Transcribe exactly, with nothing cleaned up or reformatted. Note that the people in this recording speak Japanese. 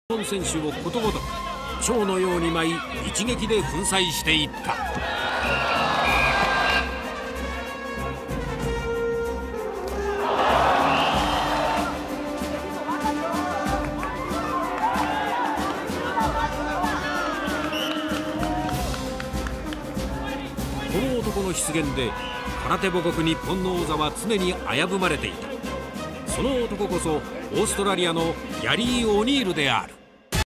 日本選手をことごとく蝶のように舞い一撃で粉砕していった。この男の出現で空手母国日本の王座は常に危ぶまれていた。その男こそオーストラリアのギャリー・オニールである。